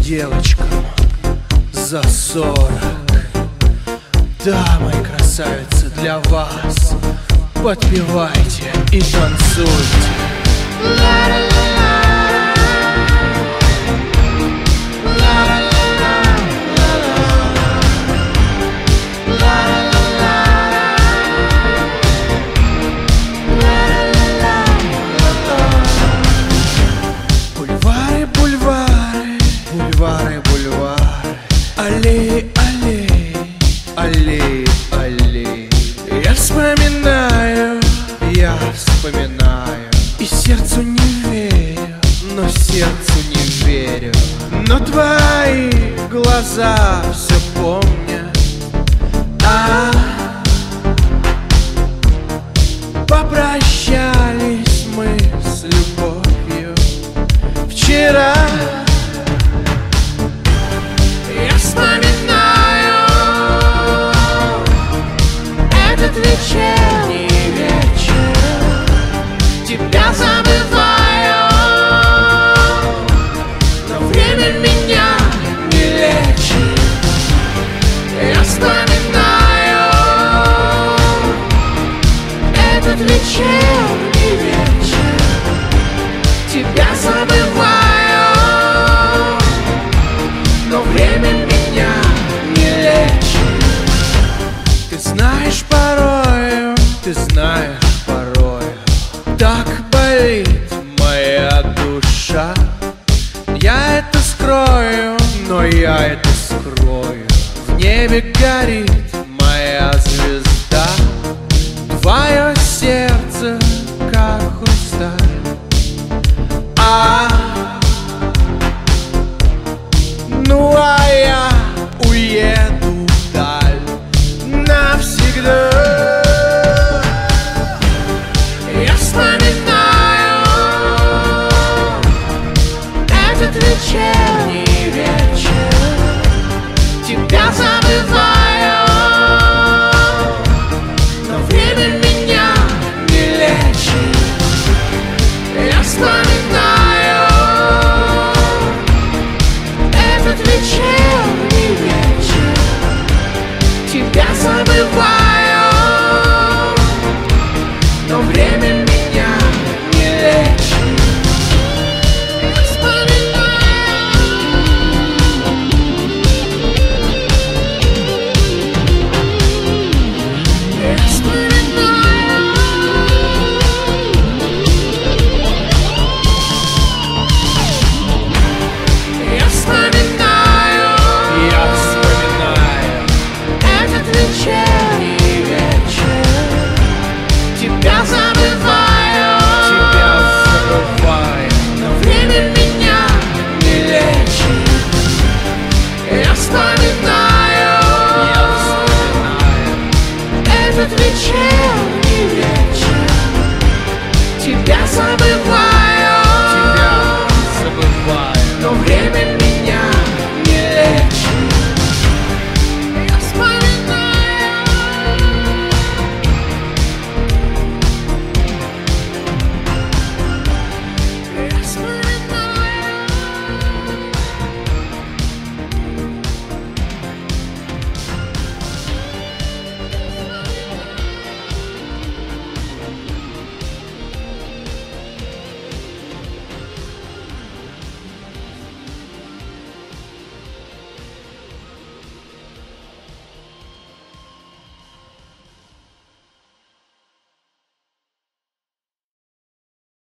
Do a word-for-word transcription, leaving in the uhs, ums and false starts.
девочкам за сорок. Да, мои красавицы, для вас подпевайте и танцуйте. Бульвары, бульвары, бульвары, бульвары, аллеи, аллеи, аллеи, аллеи. Я вспоминаю, я вспоминаю, и сердцу не верю, но сердцу не верю. Но твои глаза все помнят. А попрощались мы с любовью вчера. Я вспоминаю этот вечерний вечер, тебя забываю, но время меня не лечит. Я вспоминаю этот вечерний вечер, тебя забываю, но время меня не лечит. Ты знаешь порою, ты знаешь порою, так болит моя душа. Я это скрою, но я это скрою. В небе горит моя звезда, твое сердце как хрусталь. А ну а я уеду вдаль навсегда. Я вспоминаю этот вечерний вечер, тебя забываю, но время меня не лечит. Я вспоминаю этот вечерний вечер, тебя забываю, но время меня